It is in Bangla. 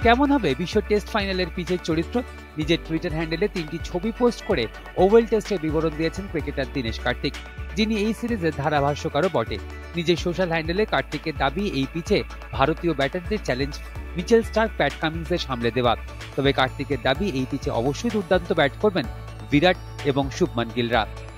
কেমন হবে বিশ্ব টেস্ট ফাইনালের পিচের চরিত্র? নিজের টুইটার হ্যান্ডেলে 3টি ছবি পোস্ট করে ওভাল টেস্টের বিবরণ দিয়েছেন ক্রিকেটার দীনেশ কার্তিক, যিনি এই সিরিজের ধারাভাষ্যকারও বটে। নিজের সোশ্যাল হ্যান্ডেলে কার্তিকের দাবি, এই পিচে ভারতীয় ব্যাটারদের চ্যালেঞ্জ মিচেল স্টার্ক, প্যাট কামিন্সের সামলে দেওয়া। তবে কার্তিকের দাবি, এই পিচে অবশ্যই দুর্দান্ত ব্যাট করবেন বিরাট এবং শুভমান গিলরা।